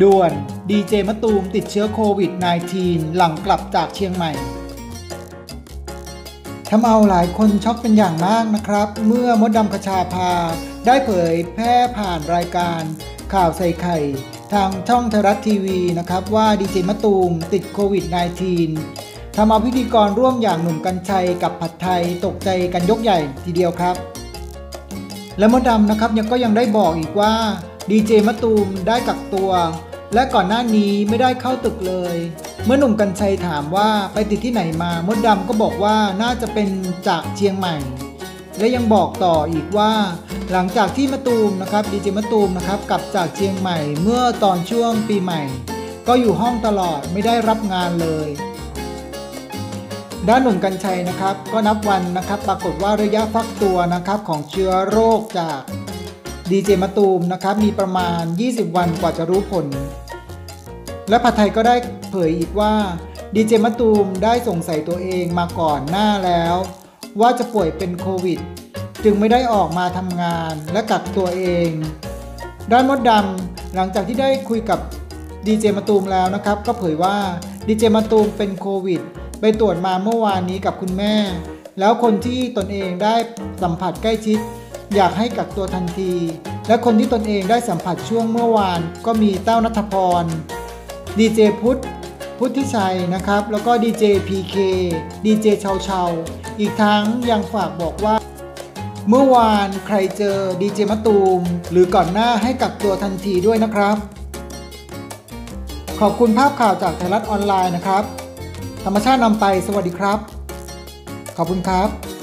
ด่วนดีเจมะตูมติดเชื้อโควิด -19 หลังกลับจากเชียงใหม่ทำเอาหลายคนช็อกเป็นอย่างมากนะครับเมื่อมดดำคชาภาได้เผยแพร่ผ่านรายการข่าวใส่ไข่ทางช่องไทยรัฐทีวีนะครับว่าดีเจมะตูมติดโควิด -19 ทำเอาพิธีกรร่วมอย่างหนุ่มกรรชัยกับผัดไทยตกใจกันยกใหญ่ทีเดียวครับและมดดำนะครับยังได้บอกอีกว่าดีเจมะตูมได้กักตัวและก่อนหน้านี้ไม่ได้เข้าตึกเลยเมื่อหนุ่มกรรชัยถามว่าไปติดที่ไหนมามดดำก็บอกว่าน่าจะเป็นจากเชียงใหม่และยังบอกต่ออีกว่าหลังจากที่มะตูมนะครับดีเจมะตูมนะครับกลับจากเชียงใหม่เมื่อตอนช่วงปีใหม่ก็อยู่ห้องตลอดไม่ได้รับงานเลยด้านหนุ่มกรรชัยนะครับก็นับวันนะครับปรากฏว่าระยะฟักตัวนะครับของเชื้อโรคจากดีเจมะตูมนะครับมีประมาณ20วันกว่าจะรู้ผลและผัดไทยก็ได้เผยอีกว่าดีเจมะตูมได้สงสัยตัวเองมาก่อนหน้าแล้วว่าจะป่วยเป็นโควิดจึงไม่ได้ออกมาทำงานและกักตัวเองด้านมดดำหลังจากที่ได้คุยกับดีเจมะตูมแล้วนะครับก็เผยว่าดีเจมะตูมเป็นโควิดไปตรวจมาเมื่อวานนี้กับคุณแม่แล้วคนที่ตนเองได้สัมผัสใกล้ชิดอยากให้กักตัวทันทีและคนที่ตนเองได้สัมผัสช่วงเมื่อวานก็มีเต้าณัฐพรดีเจพุทธิชัยนะครับแล้วก็ดีเจพีเคดีเจเชาอีกทั้งยังฝากบอกว่าเมื่อวานใครเจอดีเจมะตูมหรือก่อนหน้าให้กักตัวทันทีด้วยนะครับขอบคุณภาพข่าวจากไทยรัฐออนไลน์นะครับธรรมชาตินำไปสวัสดีครับขอบคุณครับ